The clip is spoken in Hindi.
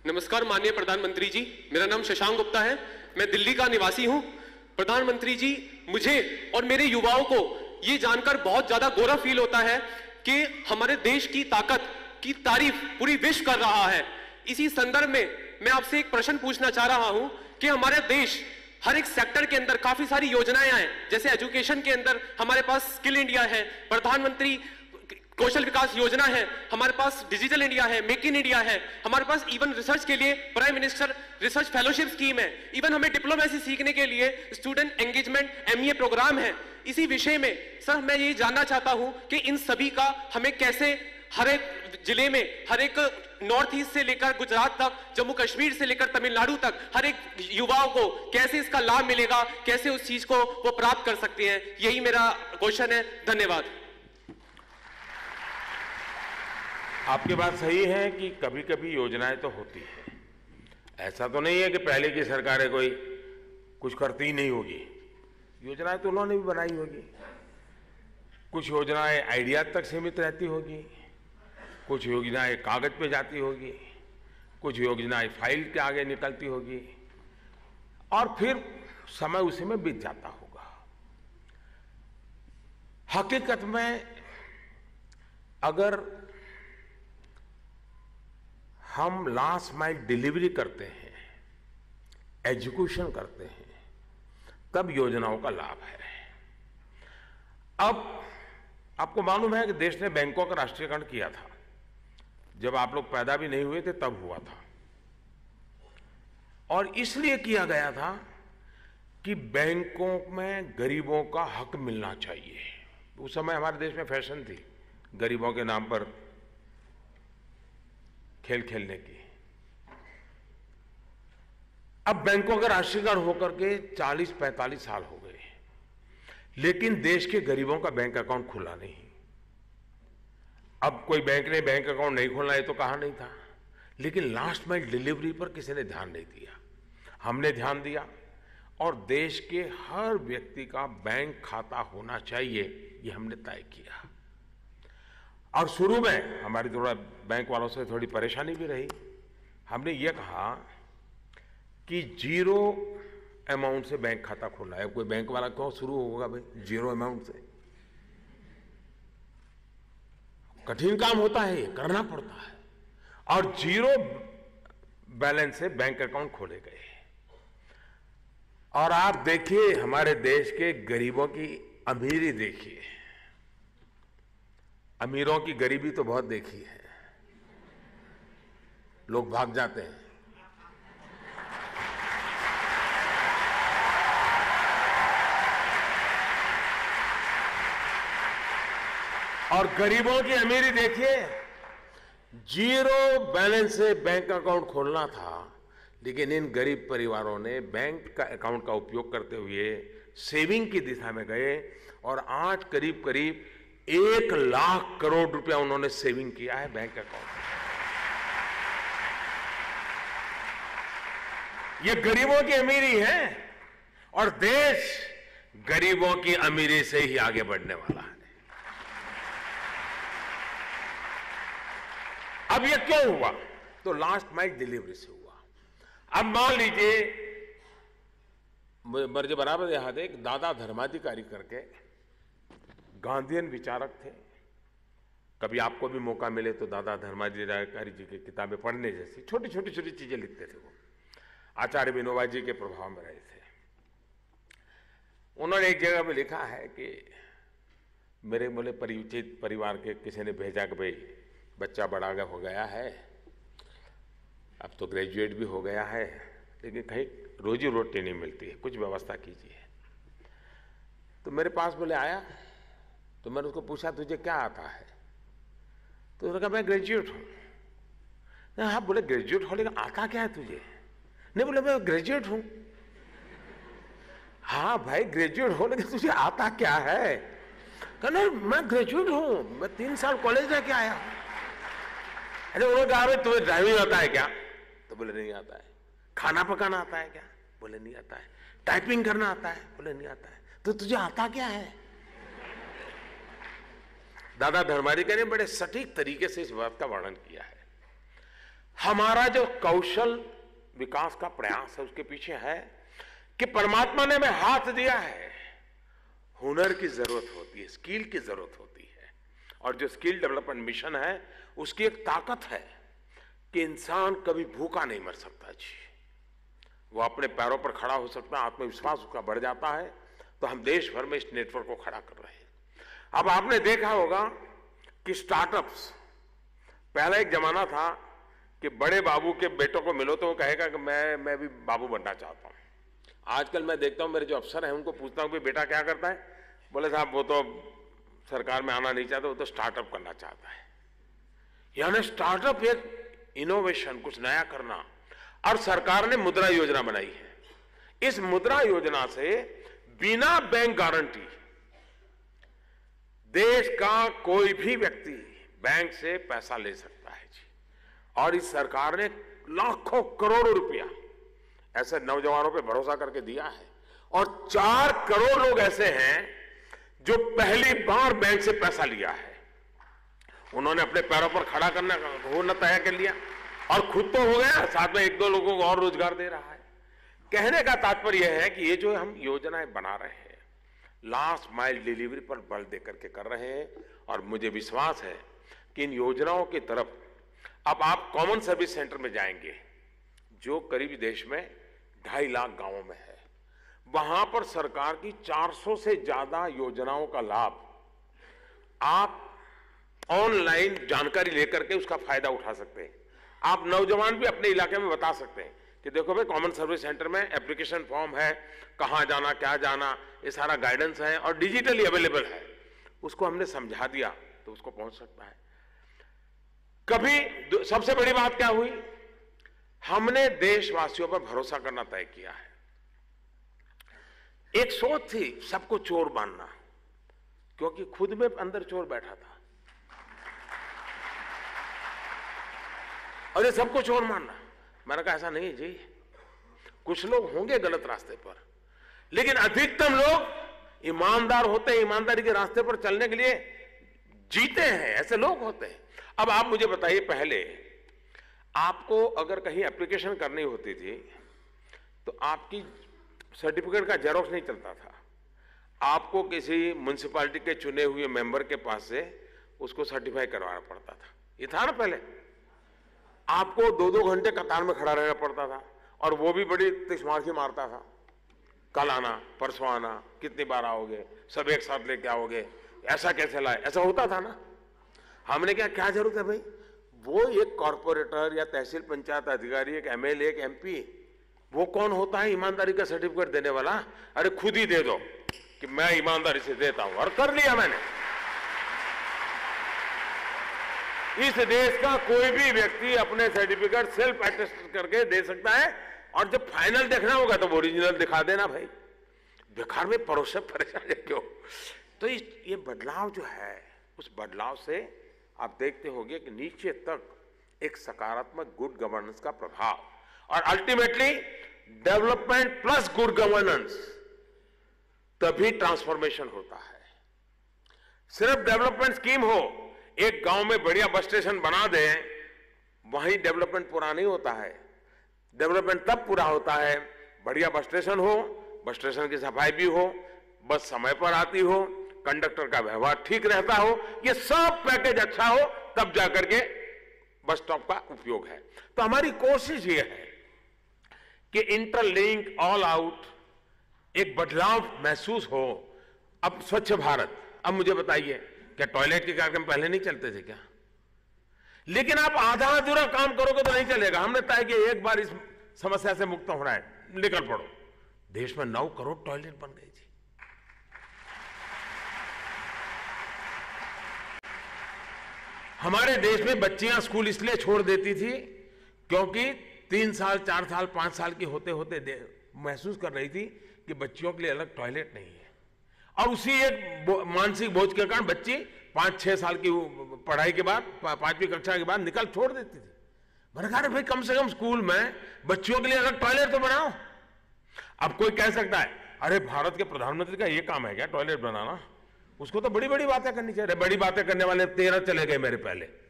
नमस्कार माननीय प्रधानमंत्री जी, मेरा नाम शशांक गुप्ता है, मैं दिल्ली का निवासी हूं। प्रधानमंत्री जी, मुझे और मेरे युवाओं को ये जानकर बहुत ज्यादा गौरव फील होता है कि हमारे देश की ताकत की तारीफ पूरी विश्व कर रहा है। इसी संदर्भ में मैं आपसे एक प्रश्न पूछना चाह रहा हूं कि हमारे देश हर एक सेक्टर के अंदर काफी सारी योजनाएं हैं, जैसे एजुकेशन के अंदर हमारे पास स्किल इंडिया है, प्रधानमंत्री कौशल विकास योजना है, हमारे पास डिजिटल इंडिया है, मेक इन इंडिया है, हमारे पास इवन रिसर्च के लिए prime minister research fellowship scheme है, इवन हमें डिप्लोमेसी सीखने के लिए स्टूडेंट एंगेजमेंट एमईए प्रोग्राम है। इसी विषय में सर मैं ये जानना चाहता हूं कि इन सभी का हमें कैसे हर एक जिले में, हर एक नॉर्थ ईस्ट से लेकर गुजरात तक, जम्मू कश्मीर से लेकर तमिलनाडु तक, हर एक युवाओं को कैसे इसका लाभ मिलेगा, कैसे उस चीज को वो प्राप्त कर सकते हैं, यही मेरा क्वेश्चन है। धन्यवाद। आपकी बात सही है कि कभी कभी योजनाएं तो होती है, ऐसा तो नहीं है कि पहले की सरकारें कोई कुछ करती ही नहीं होगी। योजनाएं तो उन्होंने भी बनाई होगी। कुछ योजनाएं आइडिया तक सीमित रहती होगी, कुछ योजनाएं कागज पे जाती होगी, कुछ योजनाएं फाइल के आगे निकलती होगी और फिर समय उसी में बीत जाता होगा। हकीकत में अगर हम लास्ट माइल डिलीवरी करते हैं, एजुकेशन करते हैं, तब योजनाओं का लाभ है। अब आपको मालूम है कि देश ने बैंकों का राष्ट्रीयकरण किया था, जब आप लोग पैदा भी नहीं हुए थे तब हुआ था, और इसलिए किया गया था कि बैंकों में गरीबों का हक मिलना चाहिए। उस समय हमारे देश में फैशन थी गरीबों के नाम पर खेल खेलने की। अब बैंकों का राष्ट्रीयकरण होकर के 40-45 साल हो गए, लेकिन देश के गरीबों का बैंक अकाउंट खुला नहीं। अब कोई बैंक ने बैंक अकाउंट नहीं खोलना, ये तो कहा नहीं था, लेकिन लास्ट माइल डिलीवरी पर किसी ने ध्यान नहीं दिया। हमने ध्यान दिया और देश के हर व्यक्ति का बैंक खाता होना चाहिए, ये हमने तय किया। और शुरू में हमारी थोड़ा बैंक वालों से थोड़ी परेशानी भी रही। हमने ये कहा कि जीरो अमाउंट से बैंक खाता खोलना है। कोई बैंक वाला क्यों शुरू होगा भाई जीरो अमाउंट से? कठिन काम होता है, ये करना पड़ता है। और जीरो बैलेंस से बैंक अकाउंट खोले गए। और आप देखिए हमारे देश के गरीबों की अमीरी देखिए। अमीरों की गरीबी तो बहुत देखी है, लोग भाग जाते हैं। और गरीबों की अमीरी देखिए, जीरो बैलेंस से बैंक अकाउंट खोलना था, लेकिन इन गरीब परिवारों ने बैंक का अकाउंट का उपयोग करते हुए सेविंग की दिशा में गए और आज करीब करीब 1 लाख करोड़ रुपया उन्होंने सेविंग किया है बैंक अकाउंट में। ये गरीबों की अमीरी है और देश गरीबों की अमीरी से ही आगे बढ़ने वाला है। अब ये क्यों हुआ? तो लास्ट माइल डिलीवरी से हुआ। अब मान लीजिए, मुझे बराबर याद है, एक दादा धर्माधिकारी करके गांधीयन विचारक थे। कभी आपको भी मौका मिले तो दादा धर्माधिकारी जी की किताबें पढ़ने जैसी छोटी छोटी चीजें लिखते थे वो। आचार्य विनोबा जी के प्रभाव में रहे थे। उन्होंने एक जगह पे लिखा है कि मेरे बोले परिचित परिवार के किसी ने भेजा कि भाई बच्चा बड़ा हो गया है, अब तो ग्रेजुएट भी हो गया है, लेकिन कहीं रोजी रोटी नहीं मिलती है, कुछ व्यवस्था कीजिए। तो मेरे पास बोले आया, तो मैंने उसको पूछा तुझे क्या आता है? तो उसने कहा मैं ग्रेजुएट हूं। हाँ बोले ग्रेजुएट हो, लेकिन आता क्या है तुझे? नहीं बोले मैं ग्रेजुएट हूं। हाँ भाई ग्रेजुएट हो, लेकिन तुझे आता क्या है? कहना मैं ग्रेजुएट हूं, मैं 3 साल कॉलेज जाके आया हूं। अरे उन्होंने कहा भाई तुम्हें ड्राइविंग आता है क्या? तो बोले नहीं आता है। खाना पकाना आता है क्या? बोले नहीं आता है। टाइपिंग करना आता है? बोले नहीं आता है। तो तुझे आता क्या है? दादा धर्माधिकारी ने बड़े सटीक तरीके से इस बात का वर्णन किया है। हमारा जो कौशल विकास का प्रयास है उसके पीछे है कि परमात्मा ने हमें हाथ दिया है, हुनर की जरूरत होती है, स्किल की जरूरत होती है। और जो स्किल डेवलपमेंट मिशन है उसकी एक ताकत है कि इंसान कभी भूखा नहीं मर सकता जी, वो अपने पैरों पर खड़ा हो सकता है, आत्मविश्वास उसका बढ़ जाता है। तो हम देश भर में इस नेटवर्क को खड़ा कर रहे हैं। अब आपने देखा होगा कि स्टार्टअप्स, पहला एक जमाना था कि बड़े बाबू के बेटों को मिलो तो वो कहेगा कि मैं भी बाबू बनना चाहता हूं। आजकल मैं देखता हूं मेरे जो अफसर हैं उनको पूछता हूं कि बेटा क्या करता है, बोले साहब वो तो सरकार में आना नहीं चाहता, वो तो स्टार्टअप करना चाहता है। यानी स्टार्टअप एक इनोवेशन, कुछ नया करना। और सरकार ने मुद्रा योजना बनाई है। इस मुद्रा योजना से बिना बैंक गारंटी देश का कोई भी व्यक्ति बैंक से पैसा ले सकता है जी। और इस सरकार ने लाखों करोड़ों रुपया ऐसे नौजवानों पे भरोसा करके दिया है। और 4 करोड़ लोग ऐसे हैं जो पहली बार बैंक से पैसा लिया है। उन्होंने अपने पैरों पर खड़ा करना होना तय कर लिया और खुद तो हो गया, साथ में 1-2 लोगों को और रोजगार दे रहा है। कहने का तात्पर्य यह है कि ये जो हम योजनाएं बना रहे हैं, लास्ट माइल डिलीवरी पर बल देकर के कर रहे हैं। और मुझे विश्वास है कि इन योजनाओं की तरफ अब आप कॉमन सर्विस सेंटर में जाएंगे जो करीब देश में 2.5 लाख गांवों में है। वहां पर सरकार की 400 से ज्यादा योजनाओं का लाभ आप ऑनलाइन जानकारी लेकर के उसका फायदा उठा सकते हैं। आप नौजवान भी अपने इलाके में बता सकते हैं कि देखो भाई कॉमन सर्विस सेंटर में एप्लीकेशन फॉर्म है, कहां जाना क्या जाना, ये सारा गाइडेंस है और डिजिटली अवेलेबल है। उसको हमने समझा दिया तो उसको पहुंच सकता है। कभी सबसे बड़ी बात क्या हुई, हमने देशवासियों पर भरोसा करना तय किया है। एक सोच थी सबको चोर मानना, क्योंकि खुद में अंदर चोर बैठा था और ये सबको चोर मानना। मैंने कहा ऐसा नहीं जी, कुछ लोग होंगे गलत रास्ते पर, लेकिन अधिकतम लोग ईमानदार होते हैं, ईमानदारी के रास्ते पर चलने के लिए जीते हैं, ऐसे लोग होते हैं। अब आप मुझे बताइए, पहले आपको अगर कहीं एप्लीकेशन करनी होती थी तो आपकी सर्टिफिकेट का जेरॉक्स नहीं चलता था, आपको किसी म्युनिसिपैलिटी के चुने हुए मेंबर के पास से उसको सर्टिफाई करवाना पड़ता था। ये था ना पहले, आपको 2-2 घंटे कतार में खड़ा रहना पड़ता था और वो भी बड़ी तिश्मार्खी मारता था, कल आना, परसों आना, कितनी बार आओगे, सब एक साथ लेके आओगे, ऐसा कैसे लाए, ऐसा होता था ना। हमने क्या जरूरत है भाई, वो एक कॉर्पोरेटर या तहसील पंचायत अधिकारी, एक एमएलए, एक एमपी, वो कौन होता है ईमानदारी का सर्टिफिकेट देने वाला? अरे खुद ही दे दो कि मैं ईमानदारी से देता हूं, और कर लिया मैंने। इस देश का कोई भी व्यक्ति अपने सर्टिफिकेट सेल्फ अटेस्ट करके दे सकता है, और जब फाइनल देखना होगा तो ओरिजिनल दिखा देना भाई, बेकार में परेशान क्यों। तो ये बदलाव जो है, उस बदलाव से आप देखते होंगे कि नीचे तक एक सकारात्मक गुड गवर्नेंस का प्रभाव, और ultimately development plus good governance, तभी ट्रांसफॉर्मेशन होता है। सिर्फ डेवलपमेंट स्कीम हो, एक गांव में बढ़िया बस स्टेशन बना दें, वहीं डेवलपमेंट पूरा नहीं होता है। डेवलपमेंट तब पूरा होता है बढ़िया बस स्टेशन हो, बस स्टेशन की सफाई भी हो, बस समय पर आती हो, कंडक्टर का व्यवहार ठीक रहता हो, ये सब पैकेज अच्छा हो, तब जाकर के बस स्टॉप का उपयोग है। तो हमारी कोशिश ये है कि इंटरलिंक, ऑल आउट, एक बदलाव महसूस हो। अब स्वच्छ भारत, अब मुझे बताइए, क्या टॉयलेट के कार्यक्रम पहले नहीं चलते थे क्या? लेकिन आप आधा अधूरा काम करोगे तो नहीं चलेगा। हमने तय किया एक बार इस समस्या से मुक्त होना है, निकल पड़ो। देश में 9 करोड़ टॉयलेट बन गए जी। हमारे देश में बच्चियां स्कूल इसलिए छोड़ देती थी क्योंकि 3 साल, 4 साल, 5 साल की होते होते महसूस कर रही थी कि बच्चियों के लिए अलग टॉयलेट नहीं है, और उसी एक मानसिक बोझ के कारण बच्ची 5-6 साल की पढ़ाई के बाद, 5वीं कक्षा के बाद निकल छोड़ देती थी। मैंने कहा भाई कम से कम स्कूल में बच्चियों के लिए अलग टॉयलेट तो बनाओ। अब कोई कह सकता है अरे भारत के प्रधानमंत्री का ये काम है क्या टॉयलेट बनाना? उसको तो बड़ी बड़ी बातें करनी चाहिए। बड़ी बातें करने वाले 13 चले गए मेरे पहले।